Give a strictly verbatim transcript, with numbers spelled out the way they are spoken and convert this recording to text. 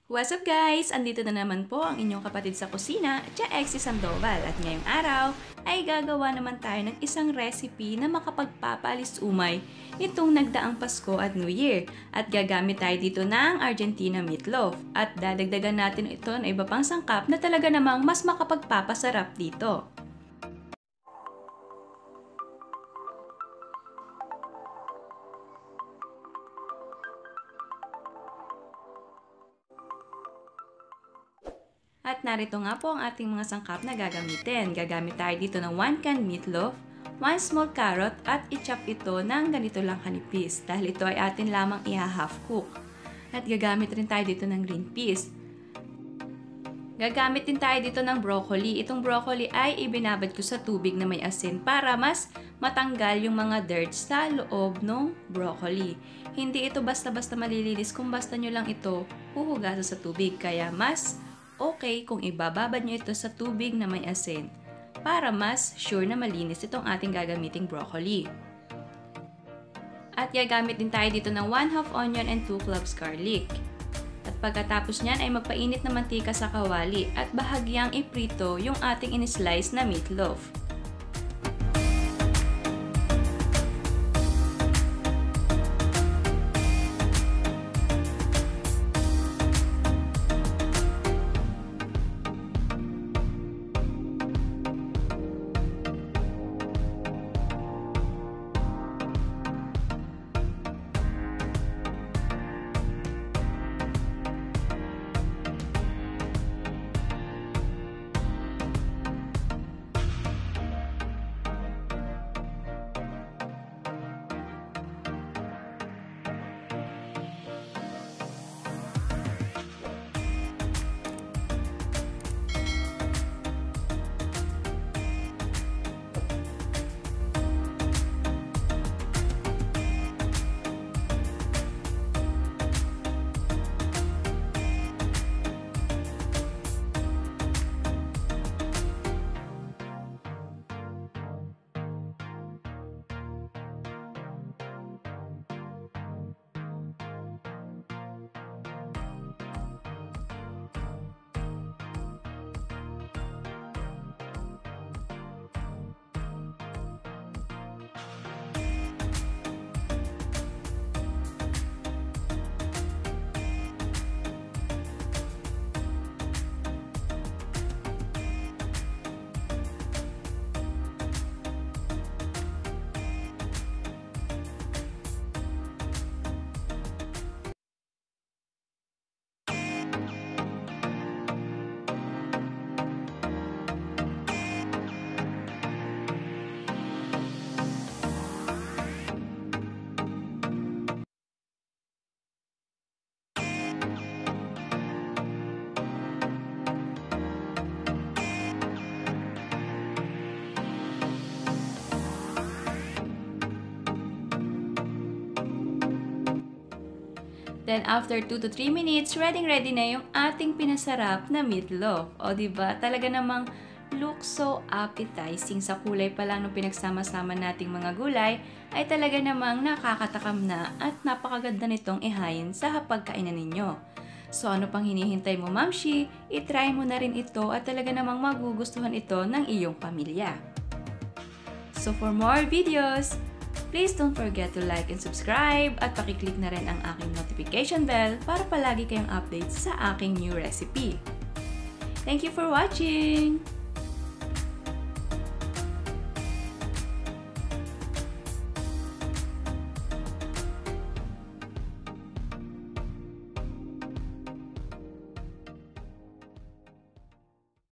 What's up guys? Andito na naman po ang inyong kapatid sa kusina, Tia Exie Sandoval. At ngayong araw ay gagawa naman tayo ng isang recipe na makapagpapalis umay nitong nagdaang Pasko at New Year. At gagamit tayo dito ng Argentina meatloaf. At dadagdagan natin ito ng iba pang sangkap na talaga namang mas makapagpapasarap dito. At narito nga po ang ating mga sangkap na gagamitin. Gagamit tayo dito ng one can meatloaf, one small carrot at i-chop ito ng ganito lang kanipis dahil ito ay atin lamang i-half cook. At gagamit rin tayo dito ng green peas. Gagamit din tayo dito ng broccoli. Itong broccoli ay ibinabad ko sa tubig na may asin para mas matanggal yung mga dirt sa loob ng broccoli. Hindi ito basta-basta malilinis kung basta nyo lang ito huhugasan sa tubig. Kaya mas okay kung ibababad nyo ito sa tubig na may asin para mas sure na malinis itong ating gagamiting broccoli. At gagamit din tayo dito ng one half onion and two cloves garlic. At pagkatapos nyan ay magpainit na mantika sa kawali at bahagyang iprito yung ating in-slice na meatloaf. Then after two to three minutes, ready ready na yung ating pinasarap na meatloaf. O diba, talaga namang look so appetizing. Sa kulay pa lang nung pinagsama-sama nating mga gulay, ay talaga namang nakakatakam na at napakaganda nitong ihayin sa hapagkainan ninyo. So ano pang hinihintay mo, Mamshi? I-try mo na rin ito at talaga namang magugustuhan ito ng iyong pamilya. So for more videos, please don't forget to like and subscribe at pakiclick na rin ang aking notification bell para palagi kayong updates sa aking new recipe. Thank you for watching!